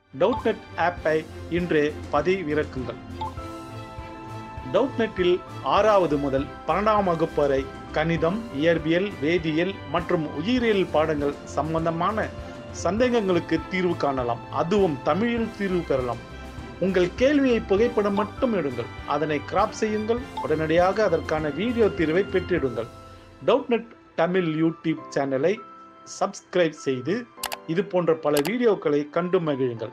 டவுட்நெட் ஆப்பை இன்றே பதிவிறக்குங்கள். டவுட்நெட்டில் 6வது முதல் 12ஆம் வகுப்பு வரை கணிதம், இயற்பியல், வேதியியல் மற்றும் உயிரியல் பாடங்கள் சம்பந்தமான சந்தேகங்களுக்கு தீர்வு காணலாம். அதுவும் தமிழில் தீர்வு பெறலாம். உங்கள் கேள்வியை புகைப்படம் மட்டும் எடுங்கள், அதனை கிராப் செய்யுங்கள், உடனடியாக அதற்கான வீடியோ தீர்வை பெற்றிடுங்கள். டவுட்நெட் தமிழ் யூடியூப் சேனலை சப்ஸ்கிரைப் செய்து இது போன்ற பல வீடியோக்களை கண்டு மகிழுங்கள்.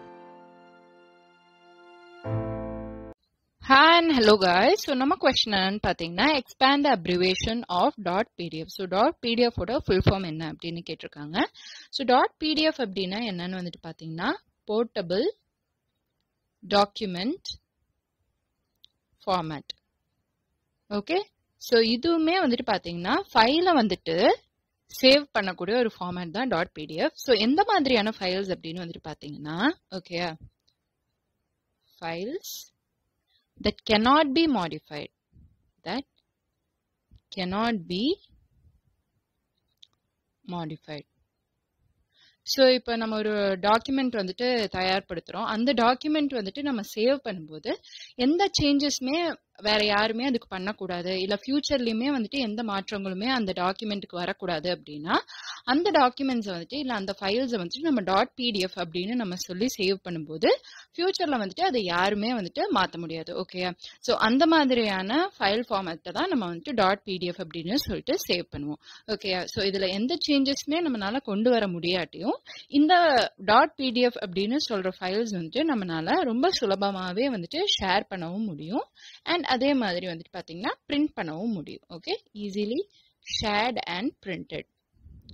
Hi and hello guys. So நம்ம question என்னன்னு பாத்தீங்கன்னா expand the abbreviation of .pdf. So .pdf ஓட full form என்ன அப்படின்னு கேட்டிருக்காங்க. So .pdf அப்படின்னா என்னன்னு வந்துட்டு பாத்தீங்கன்னா portable document format. Okay, so இதுவுமே வந்துட்டு பாத்தீங்கன்னா ஃபைலை வந்துட்டு சேவ் பண்ணக்கூடிய ஒரு ஃபார்மேட் தான் .pdf. ஸோ எந்த மாதிரியான ஃபைல்ஸ் அப்படின்னு வந்துட்டு பாத்தீங்கன்னா okay, files that cannot be modified, that cannot be modified. So இப்போ நம்ம ஒரு டாக்குமெண்ட் வந்துட்டு தயார்படுத்துகிறோம். அந்த டாக்குமெண்ட் வந்துட்டு நம்ம சேவ் பண்ணும்போது எந்த சேஞ்சஸுமே வேற யாருமே அதுக்கு பண்ணக்கூடாது, இல்லை ஃபியூச்சர்லையுமே வந்துட்டு எந்த மாற்றங்களுமே அந்த டாக்குமெண்ட்டுக்கு வரக்கூடாது அப்படின்னா அந்த டாக்குமெண்ட்ஸை வந்துட்டு இல்லை அந்த ஃபைல்ஸை வந்துட்டு நம்ம .pdf அப்படின்னு நம்ம சொல்லி சேவ் பண்ணும்போது ஃபியூச்சரில் வந்துட்டு அதை யாருமே வந்துட்டு மாற்ற முடியாது. ஓகே, ஸோ அந்த மாதிரியான ஃபைல் ஃபார்மேட்டை தான் நம்ம வந்துட்டு .pdf அப்படின்னு சொல்லிட்டு சேவ் பண்ணுவோம். ஓகே, ஸோ இதில் எந்த சேஞ்சஸுமே நம்மளால கொண்டு வர முடியாட்டியும் இந்த .pdf அப்படின்னு சொல்ற ஃபைல்ஸ் வந்துட்டு நம்மளால ரொம்ப சுலபமாகவே வந்துட்டு ஷேர் பண்ணவும் முடியும். அண்ட் அதே மாதிரி வந்துட்டு பார்த்தீங்கன்னா பிரிண்ட் பண்ணவும் முடியும். Okay, easily shared and printed.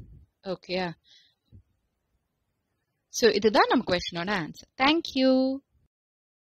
Okay, so இதுதான் நம்ம கொஸ்டினோட ஆன்சர். தேங்க்யூ.